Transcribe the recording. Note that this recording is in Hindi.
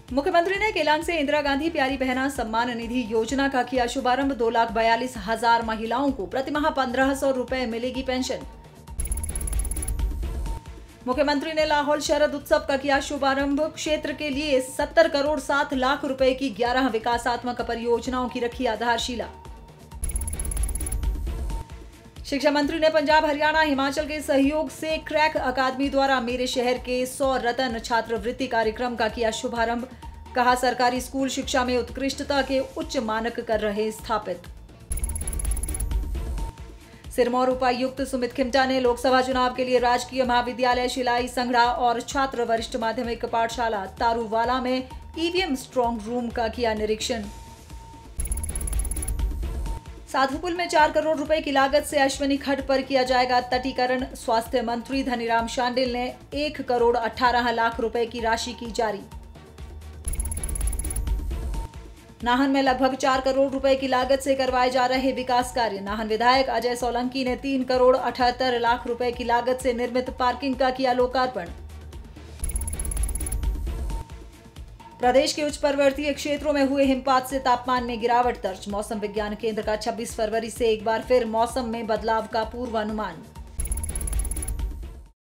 मुख्यमंत्री ने केलांग से इंदिरा गांधी प्यारी बहना सम्मान निधि योजना का किया शुभारंभ। 2,42,000 महिलाओं को प्रतिमाह 1,500 रुपए मिलेगी पेंशन। मुख्यमंत्री ने लाहौल शरद उत्सव का किया शुभारंभ। क्षेत्र के लिए 70 करोड़ 7 लाख रुपए की 11 विकासात्मक परियोजनाओं की रखी आधारशिला। शिक्षा मंत्री ने पंजाब, हरियाणा, हिमाचल के सहयोग से क्रैक अकादमी द्वारा मेरे शहर के 100 रत्न छात्रवृत्ति कार्यक्रम का किया शुभारंभ। कहा, सरकारी स्कूल शिक्षा में उत्कृष्टता के उच्च मानक कर रहे स्थापित। सिरमौर उपायुक्त सुमित खिमटा ने लोकसभा चुनाव के लिए राजकीय महाविद्यालय शिलाई संघड़ा और छात्र वरिष्ठ माध्यमिक पाठशाला तारूवाला में ईवीएम स्ट्रांग रूम का किया निरीक्षण। साधुपुल में 4 करोड़ रुपए की लागत से अश्विनी खड्ड पर किया जाएगा तटीकरण। स्वास्थ्य मंत्री धनीराम शांडिल ने 1 करोड़ 18 लाख रुपए की राशि की जारी। नाहन में लगभग 4 करोड़ रुपए की लागत से करवाए जा रहे विकास कार्य। नाहन विधायक अजय सोलंकी ने 3 करोड़ 78 लाख रुपए की लागत से निर्मित पार्किंग का किया लोकार्पण। प्रदेश के उच्च पर्वतीय क्षेत्रों में हुए हिमपात से तापमान में गिरावट दर्ज। मौसम विज्ञान केंद्र का 26 फरवरी से एक बार फिर मौसम में बदलाव का पूर्वानुमान।